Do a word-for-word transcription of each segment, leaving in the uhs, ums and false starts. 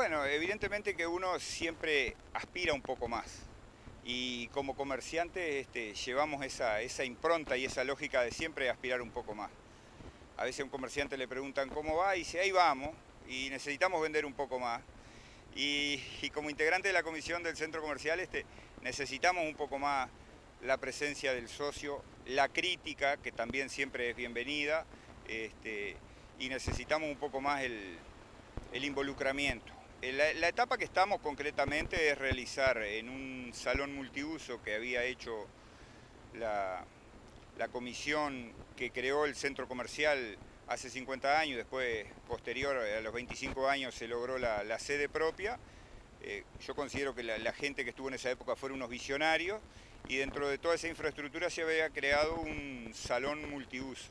Bueno, evidentemente que uno siempre aspira un poco más y como comerciante este, llevamos esa, esa impronta y esa lógica de siempre aspirar un poco más. A veces a un comerciante le preguntan cómo va y dice ahí vamos y necesitamos vender un poco más. Y, y como integrante de la comisión del centro comercial este, necesitamos un poco más la presencia del socio, la crítica que también siempre es bienvenida este, y necesitamos un poco más el, el involucramiento. La, la etapa que estamos concretamente es realizar en un salón multiuso que había hecho la, la comisión que creó el centro comercial hace cincuenta años, después posterior a los veinticinco años se logró la, la sede propia. Eh, yo considero que la, la gente que estuvo en esa época fueron unos visionarios y dentro de toda esa infraestructura se había creado un salón multiuso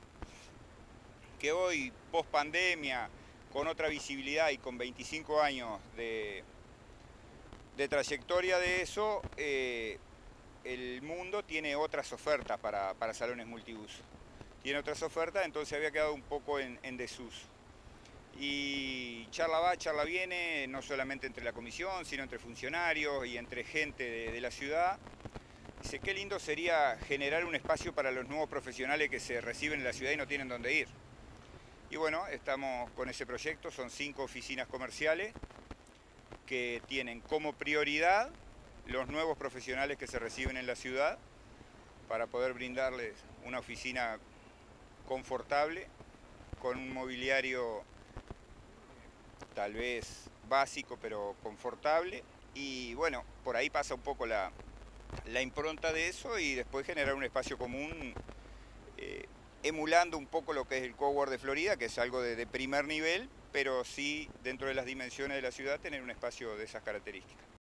que hoy, post pandemia, con otra visibilidad y con veinticinco años de, de trayectoria de eso, eh, el mundo tiene otras ofertas para, para salones multiuso. Tiene otras ofertas, entonces había quedado un poco en, en desuso. Y charla va, charla viene, no solamente entre la comisión, sino entre funcionarios y entre gente de, de la ciudad. Dice, qué lindo sería generar un espacio para los nuevos profesionales que se reciben en la ciudad y no tienen dónde ir. Y bueno, estamos con ese proyecto, son cinco oficinas comerciales que tienen como prioridad los nuevos profesionales que se reciben en la ciudad para poder brindarles una oficina confortable, con un mobiliario tal vez básico pero confortable y bueno, por ahí pasa un poco la, la impronta de eso y después generar un espacio común eh, emulando un poco lo que es el Cowork de Florida, que es algo de, de primer nivel, pero sí dentro de las dimensiones de la ciudad tener un espacio de esas características.